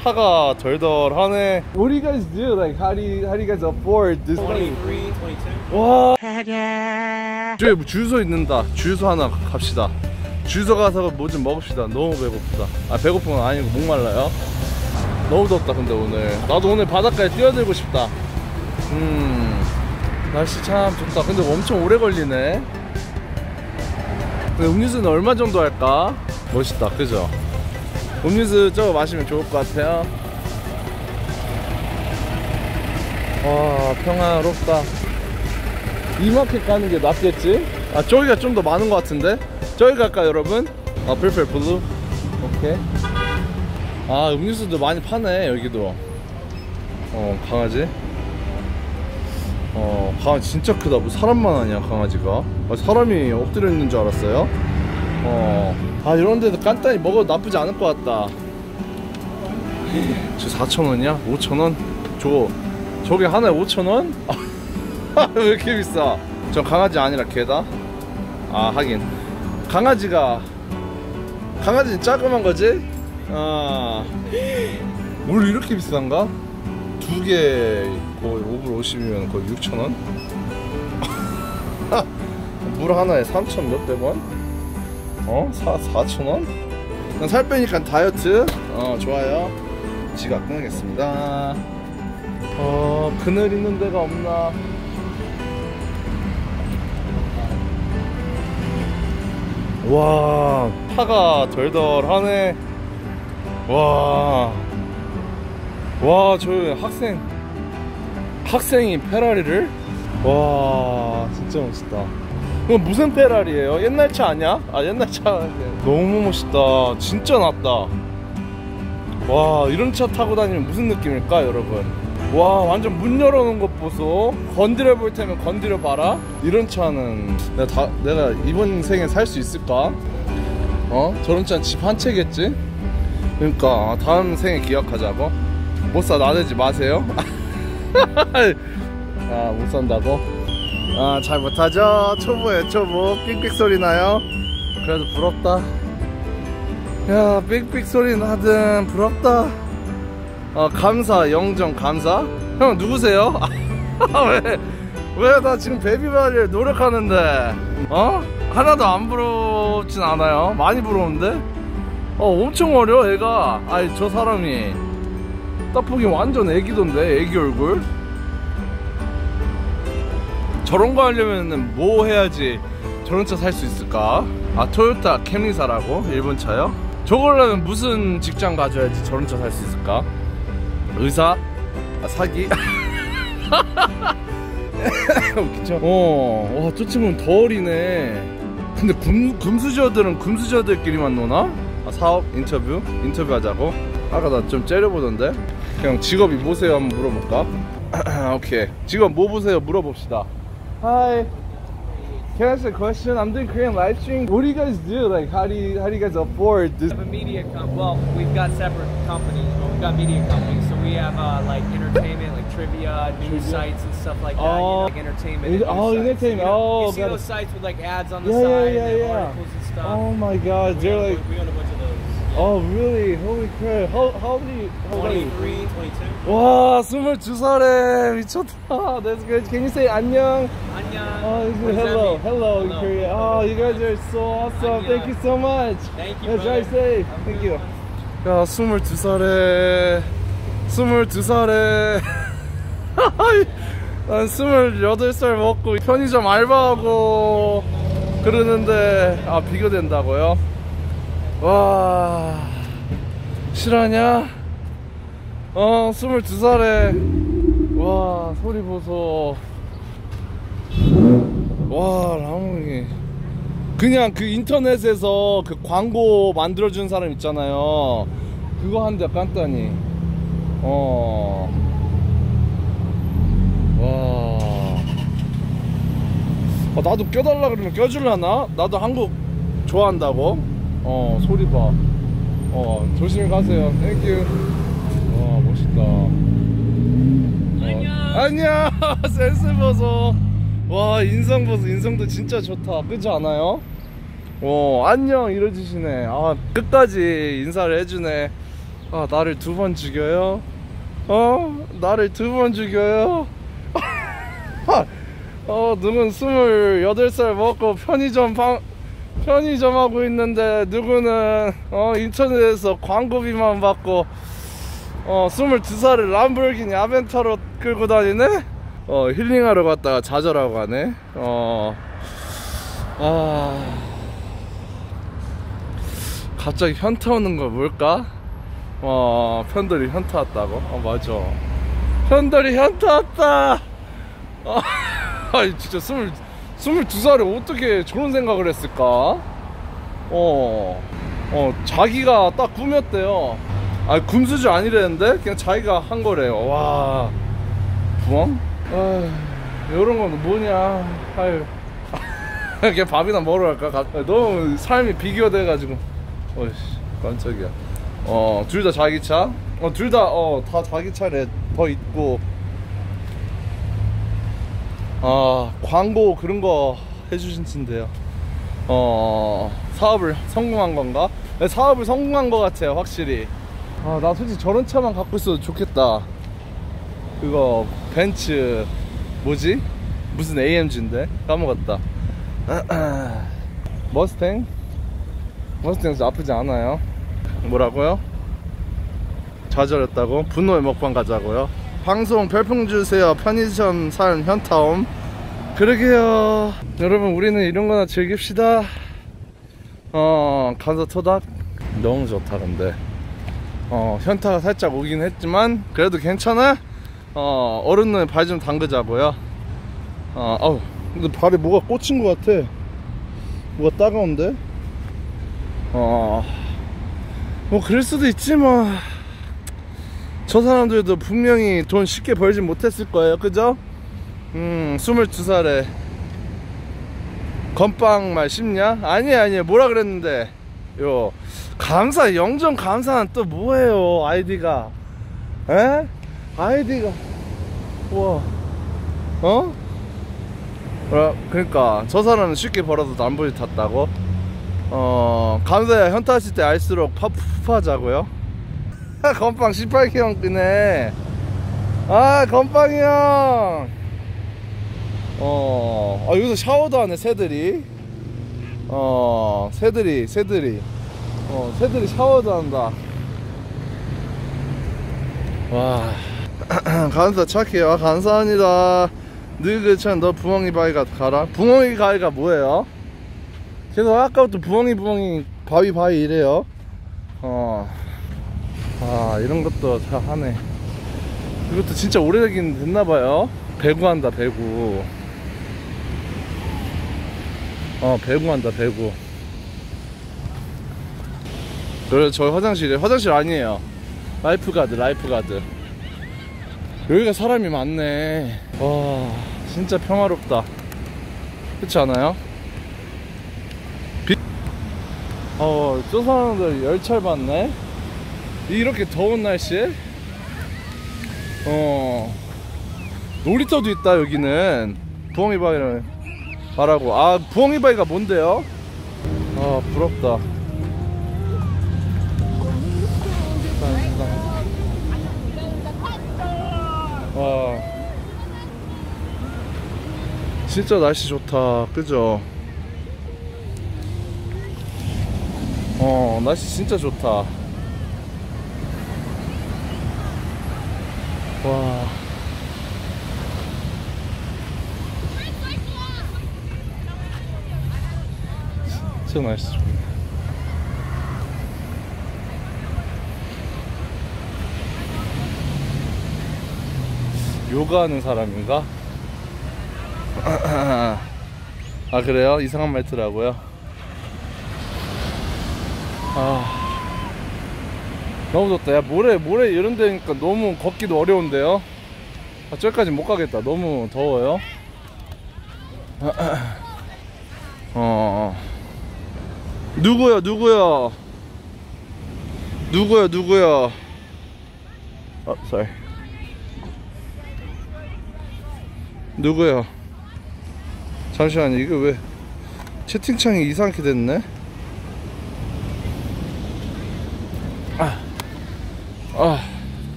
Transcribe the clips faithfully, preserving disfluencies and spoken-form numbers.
차가 덜덜하네. What do you guys do? Like how do you, how do you guys afford this? twenty-three, twenty-two. 와. 저기 뭐 주유소 있는다. 주유소 하나 갑시다. 주유소 가서 뭐 좀 먹읍시다. 너무 배고프다. 아 배고픈 건 아니고 목말라요. 너무 덥다 근데 오늘. 나도 오늘 바닷가에 뛰어들고 싶다. 음 날씨 참 좋다. 근데 엄청 오래 걸리네. 근데 음료수는 얼마 정도 할까? 멋있다 그죠? 음료수 저거 마시면 좋을 것 같아요. 와 평화롭다. 이마켓 가는 게 낫겠지? 아 저기가 좀 더 많은 것 같은데? 저기 갈까 여러분? 아 purple blue? 오케이. 아 음료수도 많이 파네 여기도. 어 강아지? 어 강아지 진짜 크다. 뭐 사람만 하냐 강아지가. 아, 사람이 엎드려 있는 줄 알았어요. 어 아 이런 데도 간단히 먹어도 나쁘지 않을 것 같다. 저 사천 원이야? 오천 원? 저거 저게 하나에 오천 원? 왜 이렇게 비싸? 저 강아지 아니라 개다? 아 하긴 강아지가 강아지는 자그만 거지? 아 물 이렇게 비싼가? 두 개 거의 오불 오십이면 거의 육천 원? 물 하나에 삼천 몇백 원? 어? 사, 사천 원? 난 살 빼니까 다이어트? 어 좋아요. 지갑 끊겠습니다. 어 그늘 있는 데가 없나? 와 파가 덜덜하네. 와 와 저 학생 학생이 페라리를? 와 진짜 멋있다. 이건 무슨 페라리예요? 옛날 차 아니야? 아 옛날 차. 너무 멋있다. 진짜 낫다. 와 이런 차 타고 다니면 무슨 느낌일까 여러분? 와 완전 문 열어놓은 것 보소. 건드려 볼 테면 건드려 봐라. 이런 차는 내가, 다, 내가 이번 생에 살 수 있을까? 어? 저런 차는 집 한 채겠지? 그러니까 다음 생에 기억하자고. 못 사 나대지 마세요. 아 못 산다고? 아 잘 못하죠? 초보에 초보. 삑삑 소리 나요? 그래도 부럽다. 야 삑삑 소리 나든 부럽다. 어 감사 영정 감사. 형 누구세요? 왜 왜 나 지금 베비바리를 노력하는데 어? 하나도 안 부럽진 않아요. 많이 부러운데? 어 엄청 어려 애가. 아니 저 사람이 딱 보기엔 완전 애기던데. 애기 얼굴. 저런 거 하려면 뭐 해야지 저런 차 살 수 있을까? 아 토요타 캠리 사라고? 일본 차요? 저걸로는 무슨 직장 가져야지 저런 차 살 수 있을까? 의사? 아 사기? 그쵸? 어, 와, 저 친구는 더 어리네. 근데 금, 금수저들은 금수저들끼리만 노나? 아, 사업? 인터뷰? 인터뷰 하자고? 아까 나 좀 째려보던데? 그냥 직업이 뭐세요? 한번 물어볼까? 오케이. 직업 뭐 보세요? 물어봅시다. Hi. Can I ask a question? I'm doing Korean live stream. What do you guys do? Like, how do you how do you guys afford this? We have a media com. Well, we've got separate companies, but we've got media companies. So we have uh, like entertainment, like trivia, news sites and stuff like that. Oh, you know, like entertainment. And oh, news entertainment. Sites. You, know, oh, you see got those it. sites with like ads on the Yeah, side yeah, and yeah. articles and stuff. Oh my God, we they're own, like. we own a bunch of those. Oh really? Holy crap! How how old are you? How old are you? twenty-three, twenty-two. 와, 스물두 살에 미쳤다. That's good. Can you say 안녕? 안녕. Oh, this What is does that hello, mean? hello in Hello. Korea. Oh, you guys are so awesome. 안녕. Thank you so much. Thank you, Yeah, drive safe. Have a Thank good you. one. 야, 스물두 살에 스물두 살에 난 스물여덟 살 먹고 편의점 알바하고 그러는데 아 비교된다고요? 와 실화냐? 어 스물두 살에 와 소리 보소. 와 라몽이 그냥 그 인터넷에서 그 광고 만들어준 사람 있잖아요. 그거 한대 간단히. 어. 와. 어, 나도 껴달라 그러면 껴줄라나? 나도 한국 좋아한다고. 어 소리 봐. 어 조심히 가세요. 땡큐. 와 멋있다. 안녕. 어, 안녕. 센스 보소. 와 인성 보소. 인성도 진짜 좋다. 그렇지 않아요? 어 안녕 이러주시네. 아 끝까지 인사를 해주네. 아, 나를 두 번 죽여요? 어? 나를 두 번 죽여요? 어, 누군 스물여덟 살 먹고 편의점 방, 편의점 하고 있는데, 누구는, 어, 인터넷에서 광고비만 받고, 어, 스물두 살을 람보르기니 아벤타로 끌고 다니네? 어, 힐링하러 갔다가 좌절하고 가네? 어, 아. 갑자기 현타 오는 거 뭘까? 어, 편돌이 현타 왔다고? 어, 맞아. 편돌이 현타 왔다! 아, 아니, 진짜 스물, 스물두 살에 어떻게 저런 생각을 했을까? 어, 어, 자기가 딱 꾸몄대요. 아, 금수저 아니랬는데? 그냥 자기가 한 거래요. 와, 부엉? 아휴, 요런 건 뭐냐. 아유. 그냥 밥이나 먹으러 갈까? 너무 삶이 비교돼가지고. 어이씨, 깜짝이야. 어, 둘 다 자기 차? 어, 둘 다, 어, 다 자기 차래. 더 있고. 아, 광고 그런 거 해주신다는데요. 어, 사업을 성공한 건가? 네, 사업을 성공한 거 같아요, 확실히. 아, 나 솔직히 저런 차만 갖고 있어도 좋겠다. 그거, 벤츠, 뭐지? 무슨 에이엠지인데? 까먹었다. 머스탱? 머스탱 나쁘지 않아요. 뭐라고요? 좌절했다고? 분노의 먹방 가자고요? 방송 별풍 주세요. 편의점 산 현타옴. 그러게요. 여러분, 우리는 이런 거나 즐깁시다. 어, 간서 토닥 너무 좋다. 근데 어, 현타가 살짝 오긴 했지만 그래도 괜찮아. 어, 어른은 발 좀 담그자고요. 어, 어우, 근데 발에 뭐가 꽂힌 것 같아. 뭐가 따가운데? 어, 뭐 그럴 수도 있지 뭐. 저 사람들도 분명히 돈 쉽게 벌진 못했을 거예요, 그죠? 음, 스물두 살에 건빵 말 쉽냐? 아니야, 아니야. 뭐라 그랬는데? 요, 감사, 영정 감사는 또 뭐예요, 아이디가? 에? 아이디가, 우와, 어? 어, 그러니까 저 사람은 쉽게 벌어도 남부리 탔다고? 어, 감사야. 현타 하실 때 알수록 파푸파자고요. 건빵 십팔 키 형 끄네. 아, 건빵이 형. 어, 아, 여기서 샤워도 하네, 새들이. 어, 새들이, 새들이. 어, 새들이 샤워도 한다. 와. 감사 착해요. 감사합니다. 느그찬 너 부엉이 바위가 가라. 부엉이 바위가 뭐예요? 계속 아까부터 부엉이 부엉이 바위 바위 이래요. 어, 아, 이런 것도 다 하네. 이것도 진짜 오래되긴 됐나봐요. 배구한다, 배구. 어, 배구한다, 배구. 그래, 저희 화장실에, 화장실 아니에요. 라이프가드, 라이프가드. 여기가 사람이 많네. 와, 진짜 평화롭다. 그렇지 않아요? 비... 어, 저 사람들 열차를 봤네. 이렇게 더운 날씨에? 어, 놀이터도 있다. 여기는 부엉이 바위를 말하고. 아, 부엉이 바위가 뭔데요? 아, 부럽다. 와, 진짜 날씨 좋다. 그죠? 어, 날씨 진짜 좋다. 와, 진짜 날씨 좋네. 요가하는 사람인가? 아, 그래요? 이상한 말투라고요? 아, 너무 좋다. 야, 모레 모레 이런 데니까 너무 걷기도 어려운데요? 아, 저기까지 못 가겠다. 너무 더워요. 어, 누구요, 누구요? 누구요, 누구요? 어, sorry. 누구야? 잠시만요. 이거 왜 채팅창이 이상하게 됐네? 아,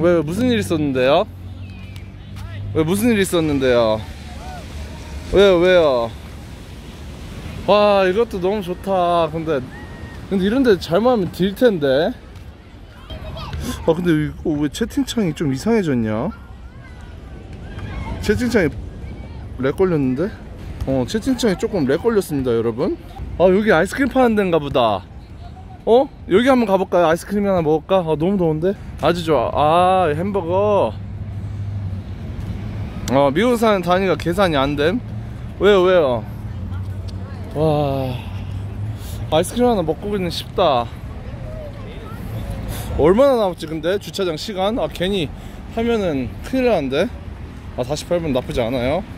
왜 무슨 일 있었는데요? 왜 무슨 일 있었는데요? 왜요 왜요? 와 이것도 너무 좋다. 근데 근데 이런데 잘만 하면 딜 텐데. 아 근데 이거 왜 채팅창이 좀 이상해졌냐? 채팅창이 렉 걸렸는데? 어 채팅창이 조금 렉 걸렸습니다 여러분. 아 여기 아이스크림 파는 데인가 보다. 어? 여기 한번 가볼까요? 아이스크림 하나 먹을까? 아 너무 더운데? 아주 좋아. 아 햄버거. 어 미국 사는 다니가 계산이 안됨. 왜요 왜요? 와 아이스크림 하나 먹고는 싶다. 얼마나 남았지 근데? 주차장 시간? 아 괜히 하면은 큰일 나는데? 아 사십팔 분 나쁘지 않아요.